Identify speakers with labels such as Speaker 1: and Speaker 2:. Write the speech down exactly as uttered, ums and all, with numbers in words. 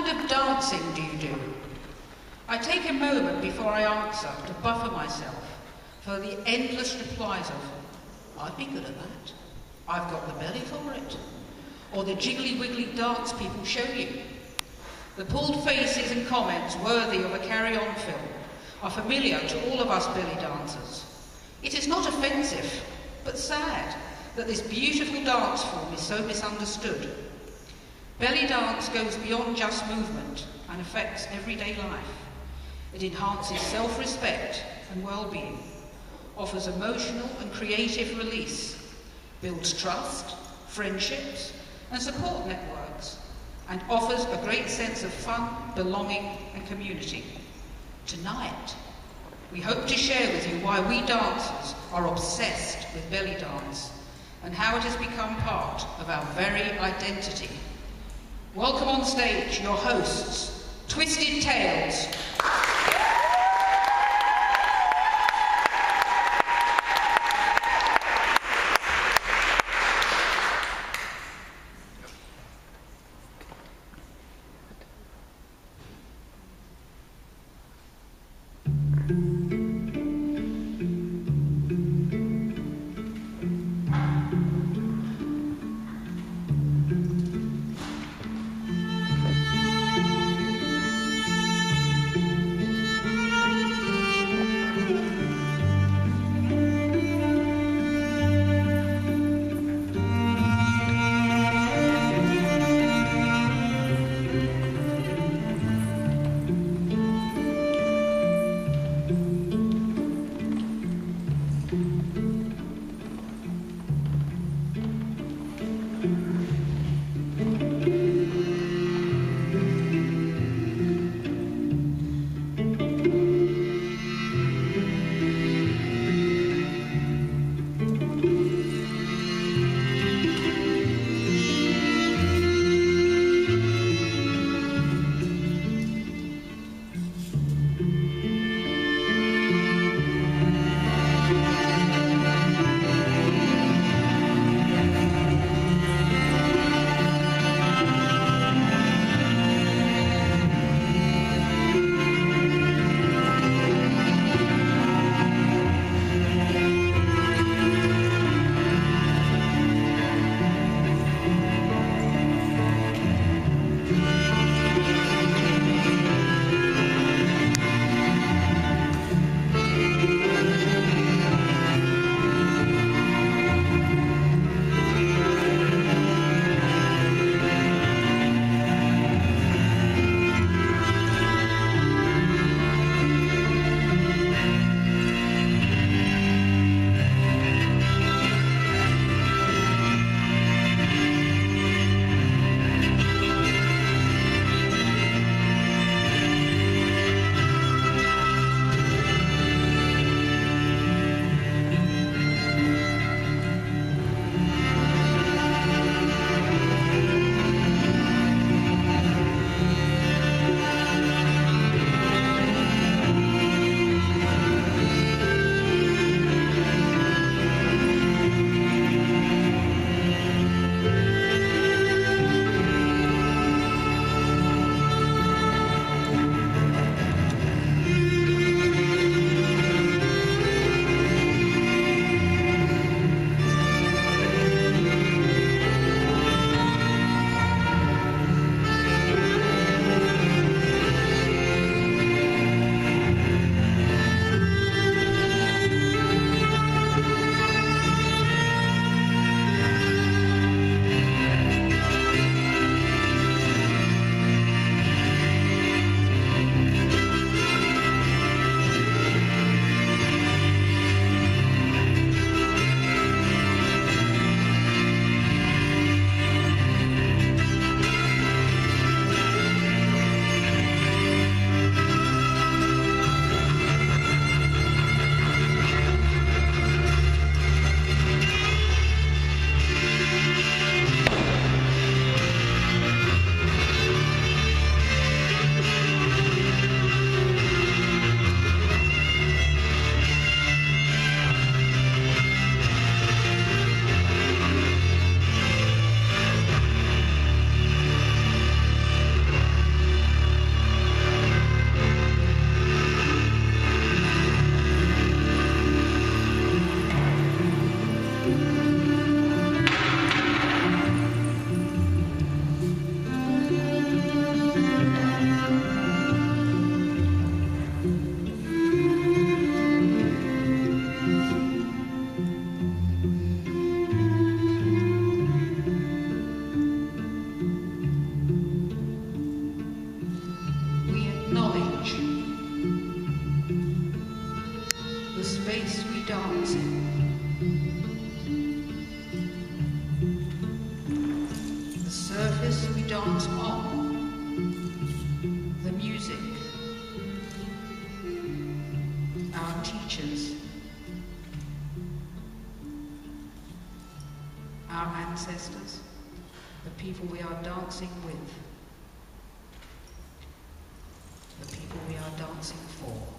Speaker 1: kind of dancing do you do? I take a moment before I answer to buffer myself for the endless replies of, I'd be good at that. I've got the belly for it. Or the jiggly wiggly dance people show you. The pulled faces and comments worthy of a carry-on film are familiar to all of us belly dancers. It is not offensive, but sad that this beautiful dance form is so misunderstood. Belly dance goes beyond just movement and affects everyday life. It enhances self-respect and well-being, offers emotional and creative release, builds trust, friendships, and support networks, and offers a great sense of fun, belonging, and community. Tonight, we hope to share with you why we dancers are obsessed with belly dance and how it has become part of our very identity. Welcome on stage your hosts, Twisted Tales. purpose, we dance on. The music, our teachers, our ancestors, the people we are dancing with, the people we are dancing for.